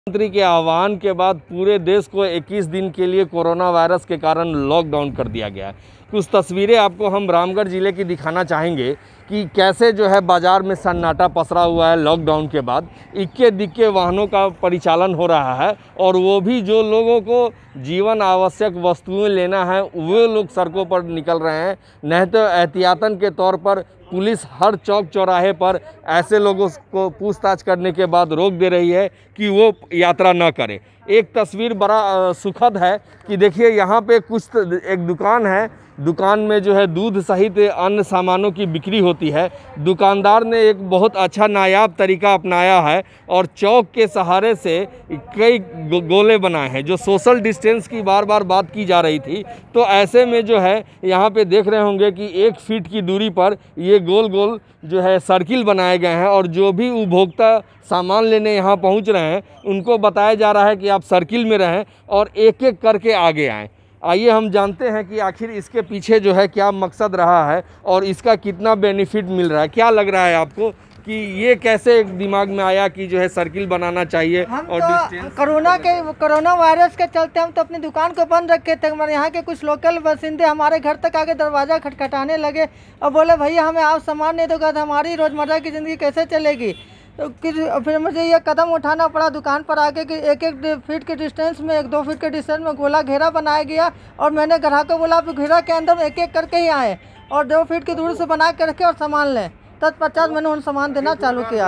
मंत्री के आह्वान के बाद पूरे देश को 21 दिन के लिए कोरोना वायरस के कारण लॉकडाउन कर दिया गया है। कुछ तस्वीरें आपको हम रामगढ़ ज़िले की दिखाना चाहेंगे कि कैसे जो है बाज़ार में सन्नाटा पसरा हुआ है। लॉकडाउन के बाद इक्के दिक्के वाहनों का परिचालन हो रहा है और वो भी जो लोगों को जीवन आवश्यक वस्तुएं लेना है वो लोग सड़कों पर निकल रहे हैं। नहीं तो एहतियातन के तौर पर पुलिस हर चौक चौराहे पर ऐसे लोगों को पूछताछ करने के बाद रोक दे रही है कि वो यात्रा न करें। एक तस्वीर बड़ा सुखद है कि देखिए यहाँ पे एक दुकान है। दुकान में जो है दूध सहित अन्य सामानों की बिक्री होती है। दुकानदार ने एक बहुत अच्छा नायाब तरीका अपनाया है और चौक के सहारे से कई गोले बनाए हैं। जो सोशल डिस्टेंस की बार बार बात की जा रही थी, तो ऐसे में जो है यहाँ पे देख रहे होंगे कि 1 फीट की दूरी पर ये गोल गोल जो है सर्किल बनाए गए हैं और जो भी उपभोक्ता सामान लेने यहाँ पहुँच रहे हैं उनको बताया जा रहा है कि आप सर्किल में रहें और एक एक करके आगे आएँ। आइए हम जानते हैं कि आखिर इसके पीछे जो है क्या मकसद रहा है और इसका कितना बेनिफिट मिल रहा है। क्या लग रहा है आपको कि ये कैसे दिमाग में आया कि जो है सर्किल बनाना चाहिए? हम और तो कोरोना वायरस के चलते हम तो अपनी दुकान को बंद रखे थे, मगर यहाँ के कुछ लोकल बासिंदे हमारे घर तक आके दरवाज़ा खटखटाने लगे और बोले भैया हमें आप सामान नहीं दोगे तो हमारी रोज़मर्रा की ज़िंदगी कैसे चलेगी। तो फिर मुझे ये कदम उठाना पड़ा दुकान पर आके कि 1-1 फीट के डिस्टेंस में 1-2 फीट के डिस्टेंस में गोला घेरा बनाया गया और मैंने ग्राहक को बोला आप घेरा के अंदर एक एक करके ही आए और 2 फीट की दूरी से बना के रखे और सामान लें। तत्पश्चात मैंने उन सामान देना चालू किया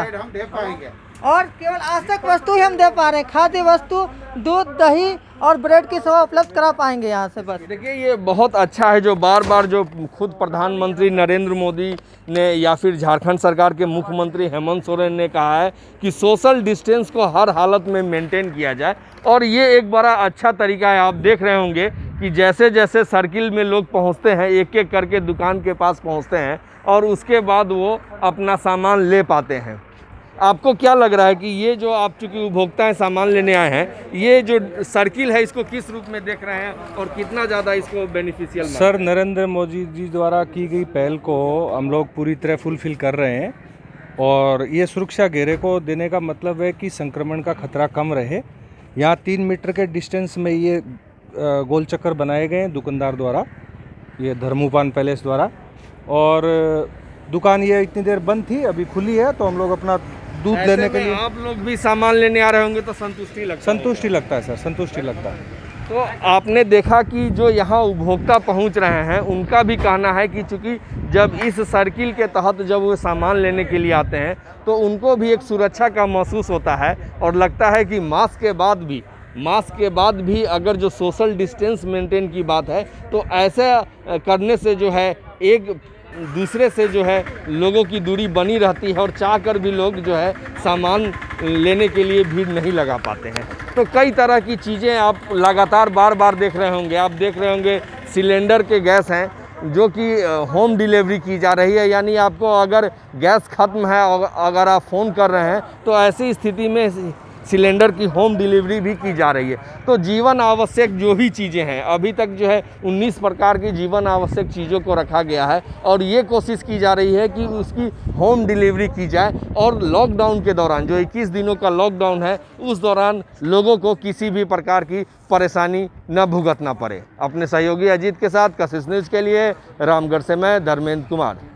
और केवल आवश्यक वस्तु ही हम दे पा रहे हैं। खाद्य वस्तु, दूध, दही और ब्रेड की सेवा उपलब्ध करा पाएंगे यहाँ से। बस देखिए ये बहुत अच्छा है जो बार बार जो खुद प्रधानमंत्री नरेंद्र मोदी ने या फिर झारखंड सरकार के मुख्यमंत्री हेमंत सोरेन ने कहा है कि सोशल डिस्टेंस को हर हालत में मेंटेन किया जाए और ये एक बड़ा अच्छा तरीका है। आप देख रहे होंगे कि जैसे जैसे सर्किल में लोग पहुँचते हैं एक एक करके दुकान के पास पहुँचते हैं और उसके बाद वो अपना सामान ले पाते हैं। आपको क्या लग रहा है कि ये जो आप चूँकि उपभोक्ता हैं सामान लेने आए हैं, ये जो सर्किल है इसको किस रूप में देख रहे हैं और कितना ज़्यादा इसको बेनिफिशियल? सर, नरेंद्र मोदी जी द्वारा की गई पहल को हम लोग पूरी तरह फुलफिल कर रहे हैं और ये सुरक्षा घेरे को देने का मतलब है कि संक्रमण का खतरा कम रहे। यहाँ 3 मीटर के डिस्टेंस में ये गोल चक्कर बनाए गए हैं दुकानदार द्वारा, ये धर्मोपान पैलेस द्वारा। और दुकान ये इतनी देर बंद थी, अभी खुली है तो हम लोग अपना दूध लेने के लिए आप लोग भी सामान लेने आ रहे होंगे तो संतुष्टि लगता है सर, संतुष्टि लगता है। तो आपने देखा कि जो यहाँ उपभोक्ता पहुँच रहे हैं उनका भी कहना है कि चूँकि जब इस सर्किल के तहत जब वो सामान लेने के लिए आते हैं तो उनको भी एक सुरक्षा का महसूस होता है और लगता है कि मास्क के बाद भी अगर जो सोशल डिस्टेंस मेंटेन की बात है तो ऐसा करने से जो है एक दूसरे से जो है लोगों की दूरी बनी रहती है और चाह कर भी लोग जो है सामान लेने के लिए भीड़ नहीं लगा पाते हैं। तो कई तरह की चीज़ें आप लगातार बार बार देख रहे होंगे। आप देख रहे होंगे सिलेंडर के गैस हैं जो कि होम डिलीवरी की जा रही है, यानी आपको अगर गैस ख़त्म है और अगर आप फ़ोन कर रहे हैं तो ऐसी स्थिति में सिलेंडर की होम डिलीवरी भी की जा रही है। तो जीवन आवश्यक जो भी चीज़ें हैं, अभी तक जो है 19 प्रकार की जीवन आवश्यक चीज़ों को रखा गया है और ये कोशिश की जा रही है कि उसकी होम डिलीवरी की जाए और लॉकडाउन के दौरान जो 21 दिनों का लॉकडाउन है उस दौरान लोगों को किसी भी प्रकार की परेशानी न भुगतना पड़े। अपने सहयोगी अजीत के साथ कशिश न्यूज़ के लिए रामगढ़ से मैं धर्मेंद्र कुमार।